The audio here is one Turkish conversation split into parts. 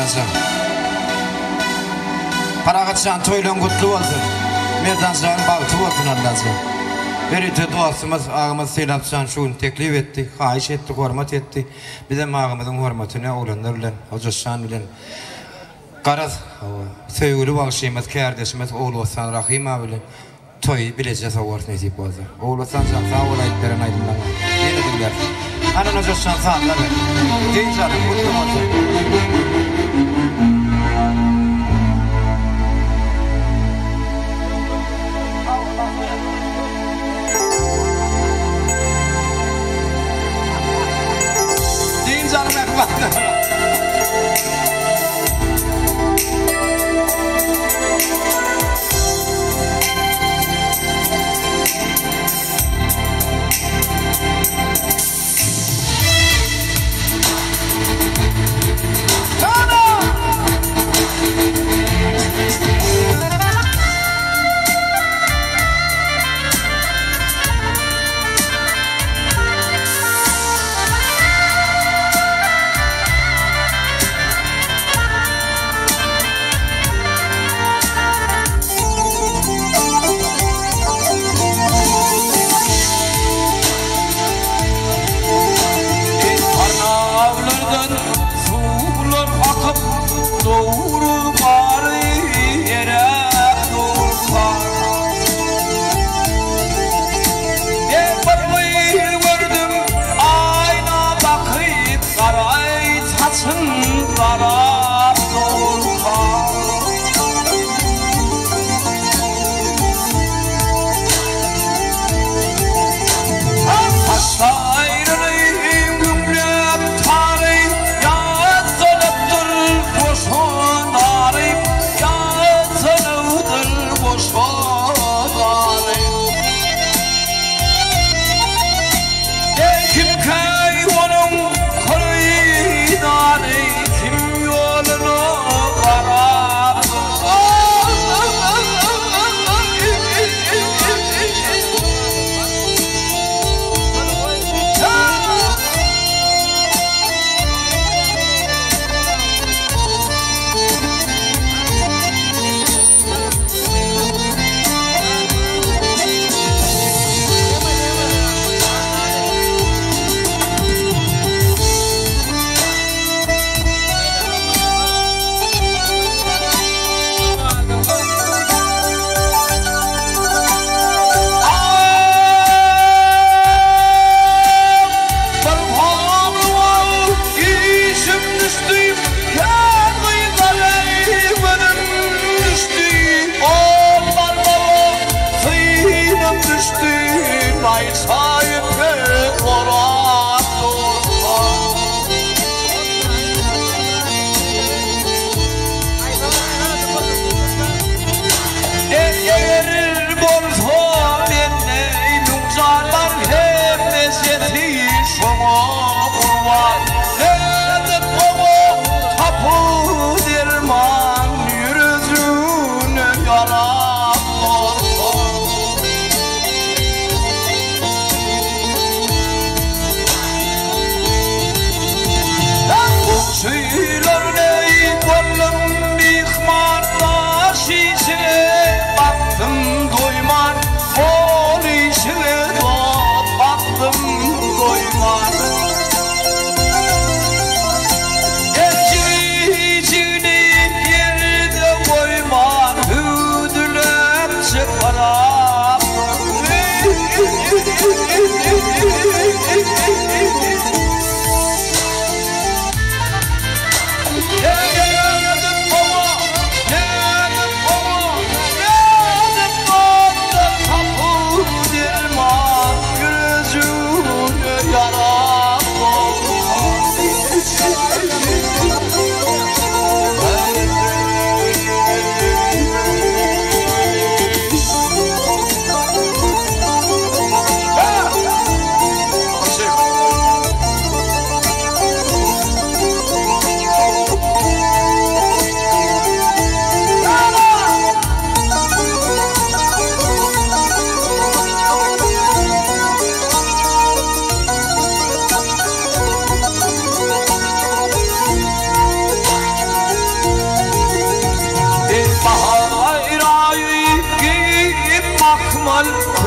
Merdancan. Paraqatçan toylan kutlu olsun. Merdancan bağıtı olsun Allah'ım. Berite duasımız ağımız Seylapcan şunu teklif etti, hayiş etti, hormat etti. Bizim ağımızın hormatına olanlar bilen, Hocashan bilen. Qaraz, sevgili bağışıyımız, kardeşimiz Oğlu Hasan Rahim abiyle toy bileceğiz avart nesip olsa. Oğlu Hasan sağ olaytların aydınlanma. Yeni dinler. Anan Hocashan sağlar ve genç adam mutlu olsun. Canım ekmek.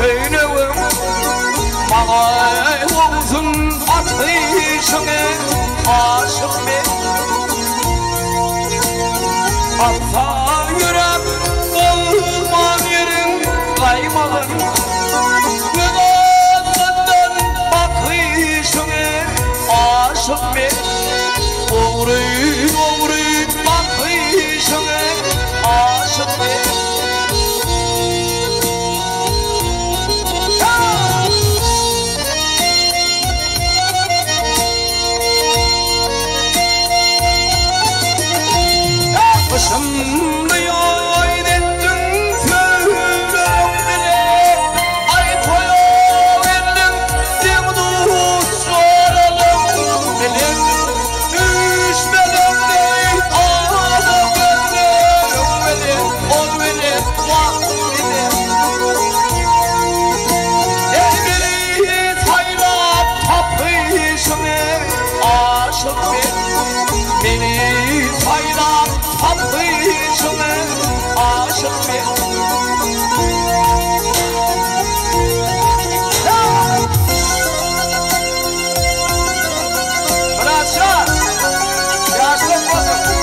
söylewim bana olsun ateşine aşık ben atsa yürek olman yerin kaymalın gözünden bakışine aşık ben Oğru bakışine aşık ben Başımda yayın ettin söylüyorum bile Ay koyuyor elin dimduğu soralım Benim düşmedim değil ağda gönlüm benim Ol benim vah benim Elbiri taylap tapışını aşık beni taylap tapışını aşık ben Bıraksa yaşlı olmasın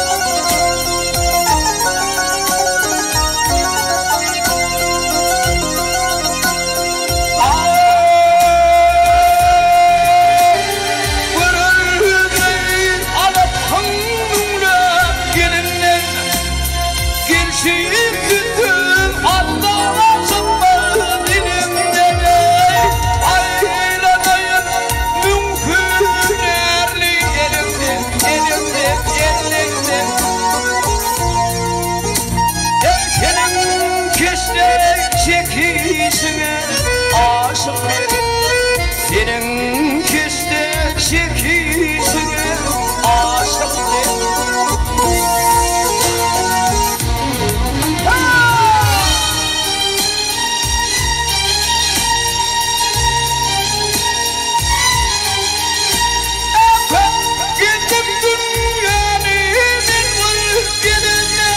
çekişine aşık ben Senin kiste çekişine aşık ben Gittim dünyanın ülkelerine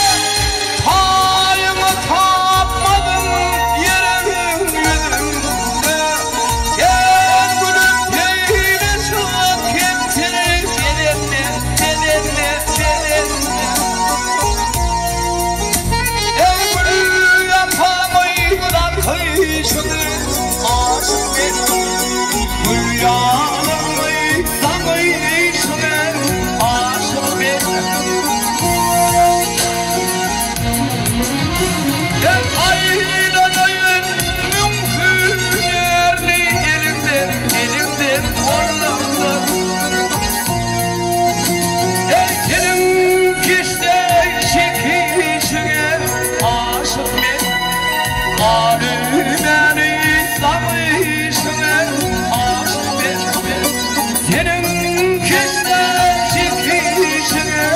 Payımı tapmadım yerin yüzünde Gel gülüm peyle çok kimsiniz yerimde Ey gülü yapamaydan kıyışını aşık benim Gül yağlamaydan kıyışını aşık benim Aylanayın mümkün yerli elimden orlanlar Senin kişide çekişine aşık ben Alümeni damışına aşık ben Senin kişide çekişine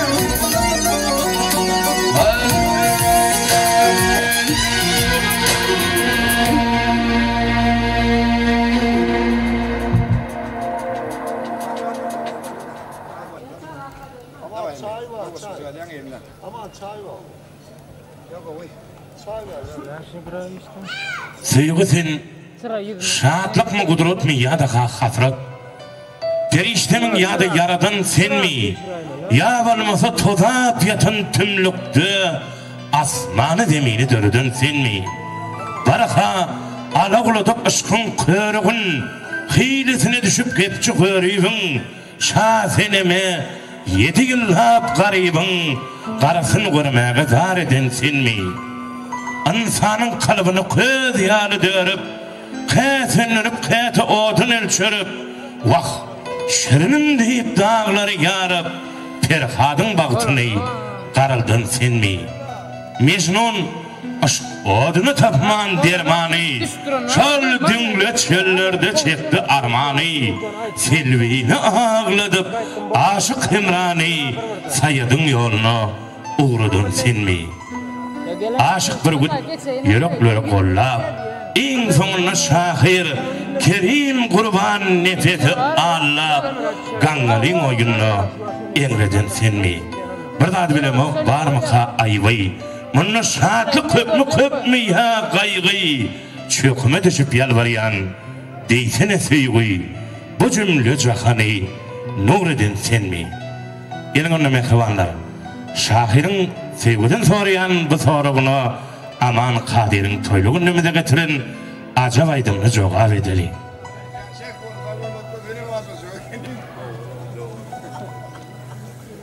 Sevgi şatlık mı kudret mi ya da hasret Periştemin ya da yaradan sen mi Ya olmasa tozap yatın tümlüktü Asmanı demini dörüdün sen mi Baraka alağuladık ışkın körüğün Hilisine düşüp kepçi körüğün Şaseneme 7 yıllap garibin Karasını görmeye zar eden sen mi İnsanın kalbini köz yalı dörüp Kâsenlenip kâte odun ölçürüp Vah şirinim deyip dağları yarıp Ferhadın bağıtını karıldın sen mi Mecnun aşk odunu tapman dermani Şal düngle çöllerde çekti armani Selvini ağladıp aşık himrani Sayadın yolunu uğradın sen mi Aşık bir gün yürekleri kollap En sonuna şahir Kerim kurban nefesi Allah Gangalin oyunu Enreden sen mi Bir daha bileme var mı ka ayvay Bunun şahatlı köp mü ya gaygı çöküme düşüp yalvarıyan deysene seyği bu cümle cahanı Nureddin sen mi? Gelin onunla mehribanlar şahirin sevgiden sorayan bu sorunu aman Kadir'in toyluğun nümüde getirin acaba aydınlı cevap edeli.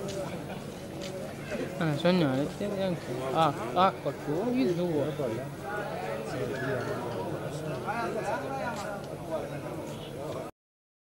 Sen ne yaptın? Ak bak bu yüzü var.